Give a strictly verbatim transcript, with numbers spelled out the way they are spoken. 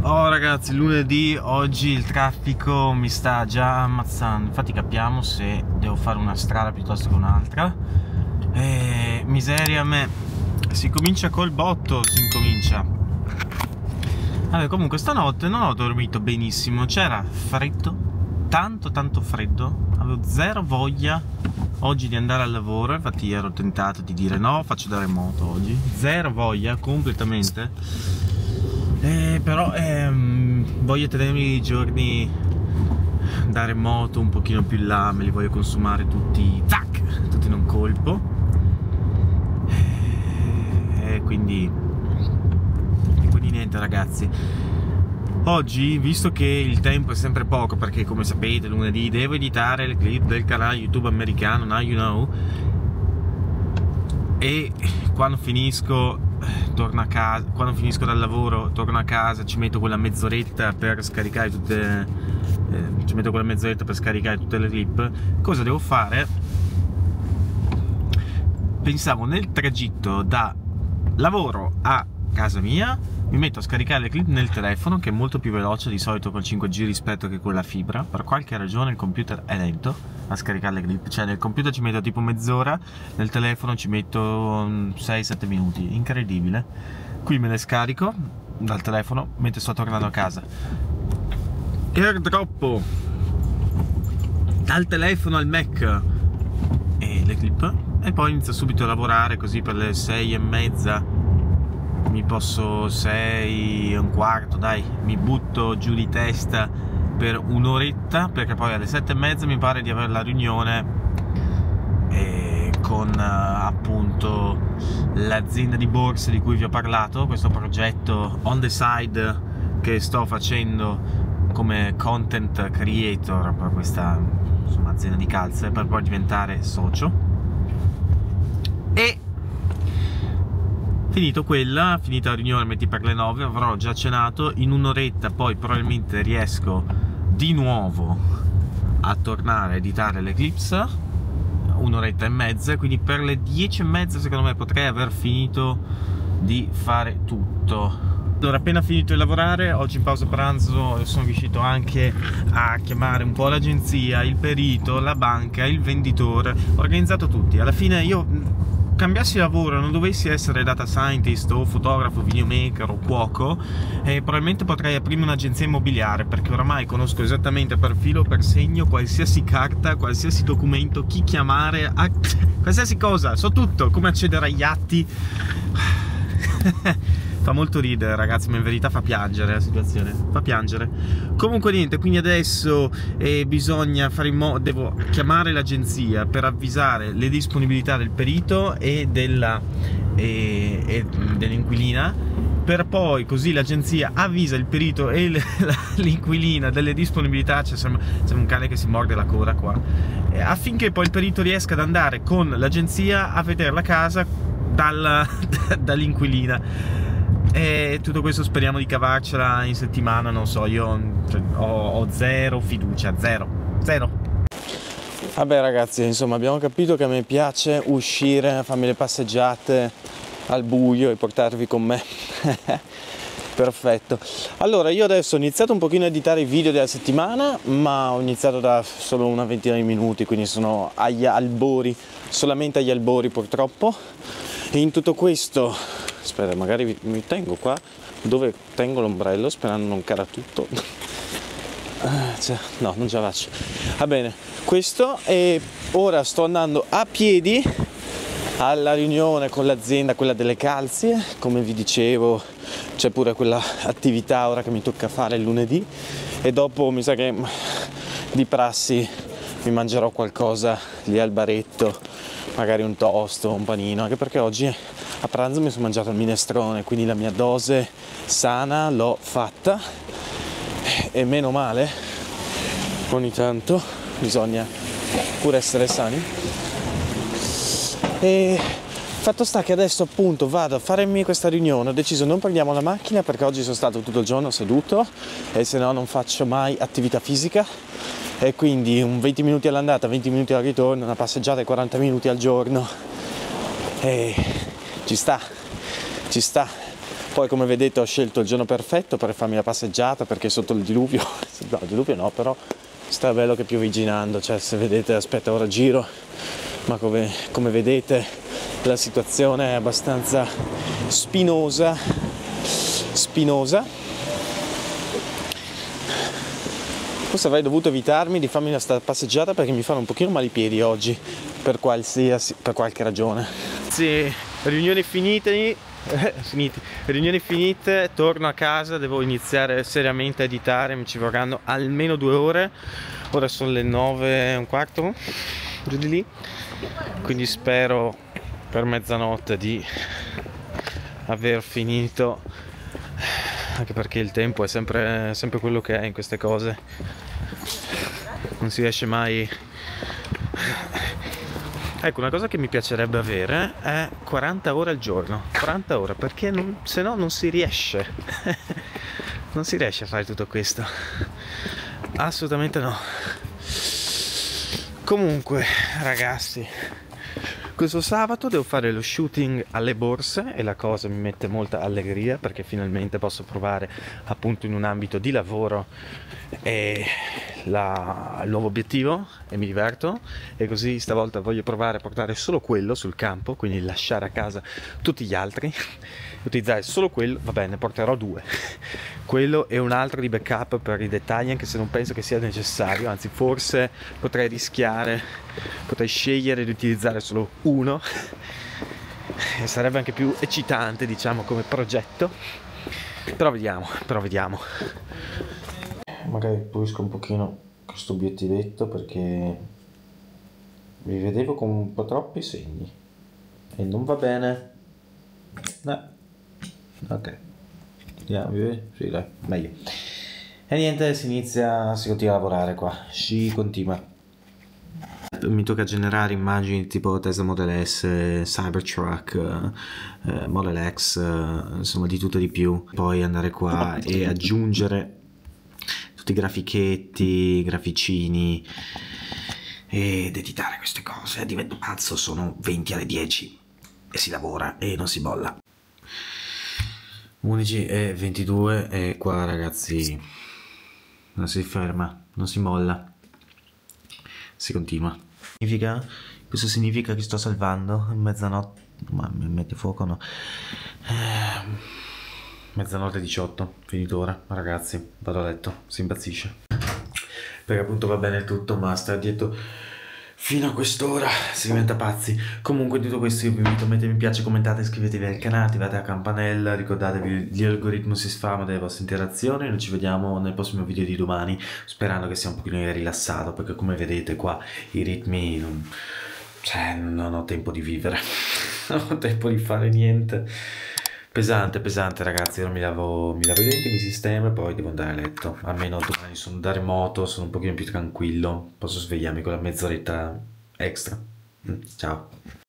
Oh ragazzi, lunedì, oggi il traffico mi sta già ammazzando. Infatti capiamo se devo fare una strada piuttosto che un'altra. E miseria a me. Si comincia col botto, si incomincia. Allora, comunque stanotte non ho dormito benissimo. C'era freddo, tanto tanto freddo. Avevo zero voglia oggi di andare al lavoro. Infatti ero tentato di dire no, faccio da remoto oggi. Zero voglia, completamente. Eh, però ehm, voglio tenermi i giorni da remoto un pochino più in là, me li voglio consumare tutti, tac, tutti in un colpo. E eh, quindi, e quindi niente ragazzi. Oggi, visto che il tempo è sempre poco, perché come sapete lunedì devo editare le clip del canale YouTube americano Now You Know, e quando finisco torno a casa, quando finisco dal lavoro torno a casa, ci metto quella mezz'oretta per scaricare tutte eh, ci metto quella mezz'oretta per scaricare tutte le clip. Cosa devo fare? Pensavo nel tragitto da lavoro a casa mia mi metto a scaricare le clip nel telefono, che è molto più veloce di solito col cinque G rispetto che con la fibra. Per qualche ragione il computer è lento a scaricare le clip, cioè nel computer ci metto tipo mezz'ora, nel telefono ci metto sei sette minuti, incredibile. Qui me le scarico dal telefono mentre sto tornando a casa, airdroppo dal telefono al Mac e le clip, e poi inizio subito a lavorare, così per le sei e mezza mi posso, sei e un quarto, dai, mi butto giù di testa per un'oretta, perché poi alle sette e mezza mi pare di avere la riunione eh, con uh, appunto l'azienda di borse di cui vi ho parlato, questo progetto on the side che sto facendo come content creator per questa insomma, azienda di calze, per poi diventare socio. E finito quella, finita la riunione, metti per le nove, avrò già cenato, in un'oretta poi probabilmente riesco di nuovo a tornare a editare le clips, un'oretta e mezza, quindi per le dieci e mezza secondo me potrei aver finito di fare tutto. Allora, appena finito di lavorare, oggi in pausa pranzo sono riuscito anche a chiamare un po' l'agenzia, il perito, la banca, il venditore, ho organizzato tutti. Alla fine io cambiassi lavoro, non dovessi essere data scientist o fotografo, videomaker o cuoco, eh, probabilmente potrei aprirmi un'agenzia immobiliare, perché oramai conosco esattamente per filo per segno qualsiasi carta, qualsiasi documento, chi chiamare, a... qualsiasi cosa, so tutto, come accedere agli atti. Fa molto ridere ragazzi, ma in verità fa piangere la situazione, fa piangere. Comunque niente, quindi adesso eh, bisogna fare in modo, devo chiamare l'agenzia per avvisare le disponibilità del perito e della e, e dell'inquilina, per poi così l'agenzia avvisa il perito e l'inquilina delle disponibilità. C'è sembra, sembra un cane che si morde la coda qua, eh, affinché poi il perito riesca ad andare con l'agenzia a vedere la casa dall'inquilina. E tutto questo speriamo di cavarcela in settimana, non so, io ho, ho zero fiducia, zero, zero. Vabbè ragazzi, insomma abbiamo capito che a me piace uscire, farmi le passeggiate al buio e portarvi con me. Perfetto. Allora io adesso ho iniziato un pochino a editare i video della settimana, ma ho iniziato da solo una ventina di minuti, quindi sono agli albori, solamente agli albori purtroppo. E in tutto questo, aspetta, magari mi tengo qua dove tengo l'ombrello sperando non cada tutto. Cioè, no, non ce la faccio. Va bene, questo, e ora sto andando a piedi alla riunione con l'azienda, quella delle calze. Come vi dicevo, c'è pure quella attività ora che mi tocca fare il lunedì, e dopo mi sa che di prassi mi mangerò qualcosa lì al baretto, magari un toast o un panino, anche perché oggi a pranzo mi sono mangiato il minestrone, quindi la mia dose sana l'ho fatta, e meno male, ogni tanto bisogna pure essere sani. E fatto sta che adesso appunto vado a farmi questa riunione, ho deciso non prendiamo la macchina perché oggi sono stato tutto il giorno seduto e se no non faccio mai attività fisica, e quindi un venti minuti all'andata, venti minuti al ritorno, una passeggiata di quaranta minuti al giorno, e ci sta, ci sta. Poi come vedete ho scelto il giorno perfetto per farmi la passeggiata, perché sotto il diluvio, no il diluvio no, però sta bello che piovigginando, cioè se vedete, aspetta ora giro, ma come, come vedete la situazione è abbastanza spinosa, spinosa. Forse avrei dovuto evitarmi di farmi una passeggiata perché mi fanno un pochino male i piedi oggi, per qualsiasi, per qualche ragione. Sì, riunioni finite, eh, finite, riunioni finite, torno a casa, devo iniziare seriamente a editare, mi ci vorranno almeno due ore, ora sono le nove e un quarto, giù di lì, quindi spero per mezzanotte di aver finito, anche perché il tempo è sempre, sempre quello che è in queste cose, non si riesce mai. Ecco, una cosa che mi piacerebbe avere è quaranta ore al giorno, quaranta ore, perché non, se no non si riesce, non si riesce a fare tutto questo, assolutamente no. Comunque ragazzi, questo sabato devo fare lo shooting alle borse e la cosa mi mette molta allegria perché finalmente posso provare appunto in un ambito di lavoro e la, il nuovo obiettivo e mi diverto, e così stavolta voglio provare a portare solo quello sul campo, quindi lasciare a casa tutti gli altri, utilizzare solo quello, va bene, porterò due, quello e un altro di backup per i dettagli, anche se non penso che sia necessario, anzi forse potrei rischiare, potrei scegliere di utilizzare solo uno e sarebbe anche più eccitante, diciamo, come progetto, però vediamo, però vediamo. Magari pulisco un pochino questo obiettivetto perché vi vedevo con un po' troppi segni e non va bene. No. Ok, andiamo, sì, dai, meglio. E niente, si inizia, si continua a lavorare qua, si continua. Mi tocca generare immagini tipo Tesla Model S, Cybertruck, eh, Model X, eh, insomma di tutto e di più. Poi andare qua e aggiungere tutti i grafichetti, graficini ed editare queste cose. Divento pazzo, sono venti alle dieci e si lavora e non si molla. undici e ventidue e qua ragazzi non si ferma, non si molla, si continua. Significa, questo significa che sto salvando mezzanotte, ma mi mette fuoco no? Eh, mezzanotte diciotto, finito ora, ragazzi, vado a letto, si impazzisce. Perché appunto va bene tutto, ma stare dietro fino a quest'ora si diventa pazzi. Comunque tutto questo io vi invito a mettere mi piace, commentate, iscrivetevi al canale, attivate la campanella, ricordatevi l'algoritmo si sfama delle vostre interazioni. Noi ci vediamo nel prossimo video di domani, sperando che sia un pochino rilassato, perché come vedete qua i ritmi non, cioè, non ho tempo di vivere, non ho tempo di fare niente. Pesante, pesante ragazzi, ora mi lavo, mi lavo i denti, mi sistemo e poi devo andare a letto. Almeno domani sono da remoto, sono un pochino più tranquillo, posso svegliarmi con la mezz'oretta extra. Ciao.